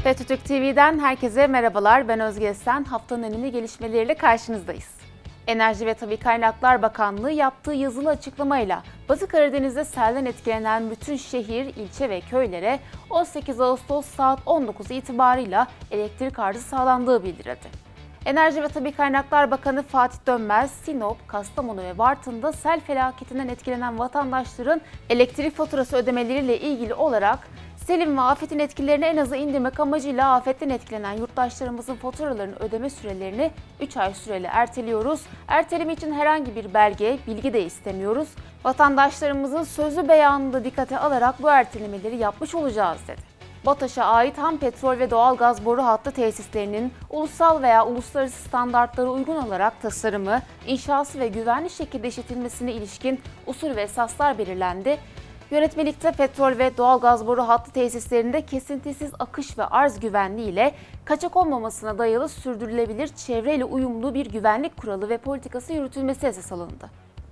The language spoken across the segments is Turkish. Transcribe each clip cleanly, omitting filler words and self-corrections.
FETÖ TV'den herkese merhabalar. Ben Özge Esen. Haftanın önemli gelişmeleriyle karşınızdayız. Enerji ve Tabii Kaynaklar Bakanlığı yaptığı yazılı açıklamayla Batı Karadeniz'de selden etkilenen bütün şehir, ilçe ve köylere 18 Ağustos saat 19 itibarıyla elektrik arzı sağlandığı bildirildi. Enerji ve Tabii Kaynaklar Bakanı Fatih Dönmez, Sinop, Kastamonu ve Bartın'da sel felaketinden etkilenen vatandaşların elektrik faturası ödemeleriyle ilgili olarak selin ve afetin etkilerini en aza indirmek amacıyla afetten etkilenen yurttaşlarımızın faturalarını ödeme sürelerini 3 ay süreli erteliyoruz. Erteleme için herhangi bir belge, bilgi de istemiyoruz. Vatandaşlarımızın sözlü beyanını da dikkate alarak bu ertelemeleri yapmış olacağız dedi. BOTAŞ'a ait ham petrol ve doğalgaz boru hattı tesislerinin ulusal veya uluslararası standartlara uygun olarak tasarımı, inşası ve güvenli şekilde işletilmesine ilişkin usul ve esaslar belirlendi. Yönetmelikte petrol ve doğalgaz boru hattı tesislerinde kesintisiz akış ve arz güvenliği ile kaçak olmamasına dayalı sürdürülebilir çevreyle uyumlu bir güvenlik kuralı ve politikası yürütülmesi esas alındı.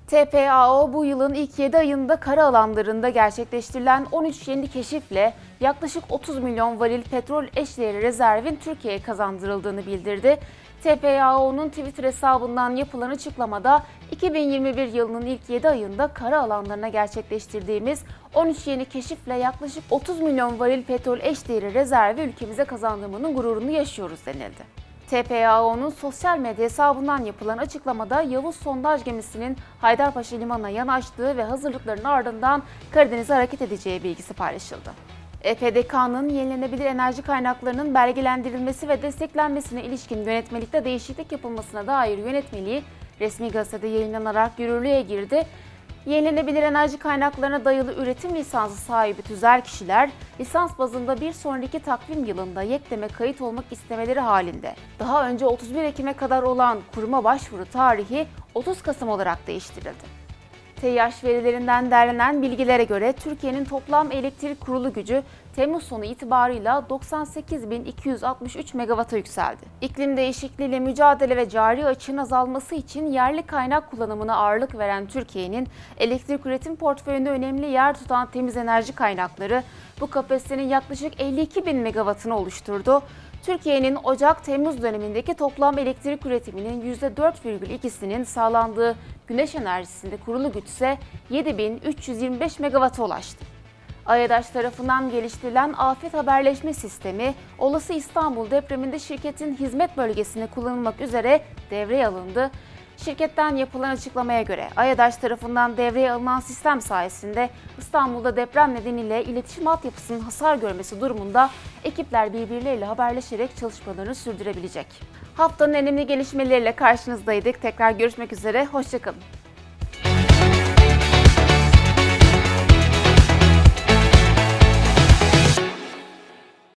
TPAO bu yılın ilk 7 ayında kara alanlarında gerçekleştirilen 13 yeni keşifle yaklaşık 30 milyon varil petrol eşdeğeri rezervin Türkiye'ye kazandırıldığını bildirdi. TPAO'nun Twitter hesabından yapılan açıklamada 2021 yılının ilk 7 ayında kara alanlarına gerçekleştirdiğimiz 13 yeni keşifle yaklaşık 30 milyon varil petrol eşdeğeri rezervi ülkemize kazandırmanın gururunu yaşıyoruz denildi. TPAO'nun sosyal medya hesabından yapılan açıklamada Yavuz sondaj gemisinin Haydarpaşa Limanı'na yanaştığı ve hazırlıkların ardından Karadeniz'e hareket edeceği bilgisi paylaşıldı. EPDK'nın yenilenebilir enerji kaynaklarının belgelendirilmesi ve desteklenmesine ilişkin yönetmelikte değişiklik yapılmasına dair yönetmeliği resmi gazetede yayınlanarak yürürlüğe girdi. Yenilenebilir enerji kaynaklarına dayalı üretim lisansı sahibi tüzel kişiler, lisans bazında bir sonraki takvim yılında YEKDEM'e kayıt olmak istemeleri halinde daha önce 31 Ekim'e kadar olan kuruma başvuru tarihi 30 Kasım olarak değiştirildi. TİH verilerinden derlenen bilgilere göre Türkiye'nin toplam elektrik kurulu gücü Temmuz sonu itibarıyla 98.263 MW'a yükseldi. İklim değişikliğiyle mücadele ve cari açığın azalması için yerli kaynak kullanımına ağırlık veren Türkiye'nin elektrik üretim portföyünde önemli yer tutan temiz enerji kaynakları bu kapasitenin yaklaşık 52.000 MW'ını oluşturdu. Türkiye'nin Ocak-Temmuz dönemindeki toplam elektrik üretiminin %4,2'sinin sağlandığı güneş enerjisinde kurulu güç ise 7.325 MW'a ulaştı. AEDAŞ tarafından geliştirilen afet haberleşme sistemi, olası İstanbul depreminde şirketin hizmet bölgesine kullanılmak üzere devreye alındı. Şirketten yapılan açıklamaya göre AEDAŞ tarafından devreye alınan sistem sayesinde İstanbul'da deprem nedeniyle iletişim altyapısının hasar görmesi durumunda ekipler birbirleriyle haberleşerek çalışmalarını sürdürebilecek. Haftanın önemli gelişmeleriyle karşınızdaydık. Tekrar görüşmek üzere, hoşça kalın.